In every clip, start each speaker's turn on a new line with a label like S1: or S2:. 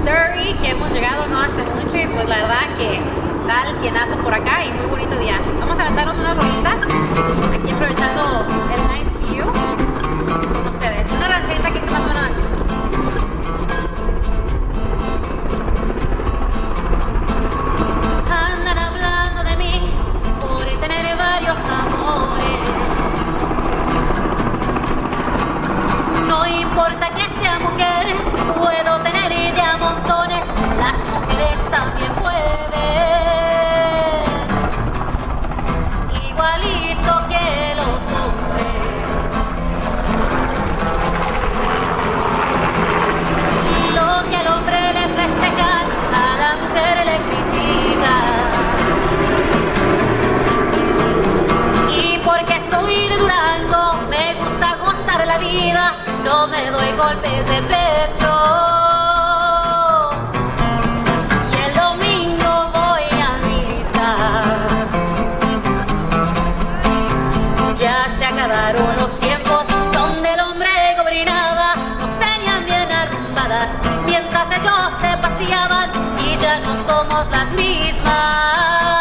S1: Missouri, que hemos llegado no hace mucho y pues la verdad que da el cienazo por acá y muy bonito día. Vamos a aventarnos unas rolitas aquí aprovechando el nice view con ustedes. Una rancherita que hice más o menos así. Andan hablando de mí por tener varios amores. No importa que sea mujer, puedo tener de a montones, las mujeres también pueden, igualito que los hombres. Y lo que al hombre le festejan, a la mujer le critican. Y porque soy de Durango, me gusta gozar la vida, no me doy golpes de pecho. Y el domingo voy a misa. Ya se acabaron los tiempos donde el hombre gobernaba, nos tenían bien arrumbadas mientras ellos se paseaban y ya no somos las mismas.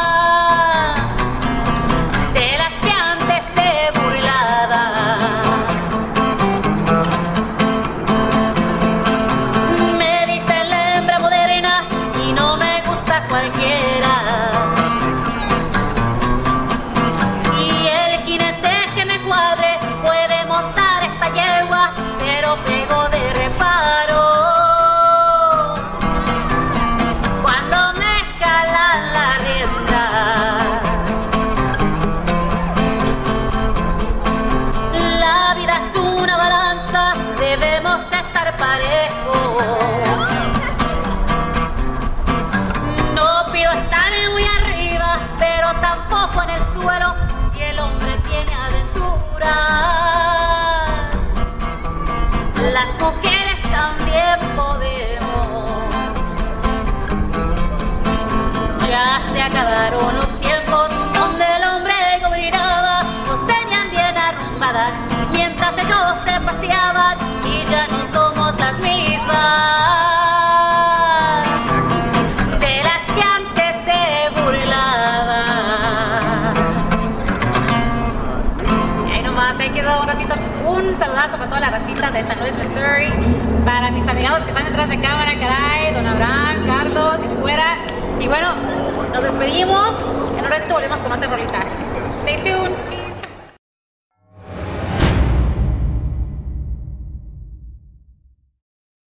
S1: Cualquiera. Y el jinete que me cuadre puede montar esta yegua, pero pego de reparo cuando me jalan la rienda. La vida es una balanza, debemos estar parejos. Estar muy arriba, pero tampoco en el suelo, si el hombre tiene aventuras. Las mujeres también podemos. Ya se acabaron los tiempos donde el hombre gobernaba, nos tenían bien arrumbadas mientras ellos se paseaban y ya no somos las mismas. Un saludazo para toda la racita de San Luis, Missouri, para mis amigos que están detrás de cámara, caray, don Abraham, Carlos y mi güera. Y bueno, nos despedimos, en un ratito volvemos con otra rolita. Stay tuned.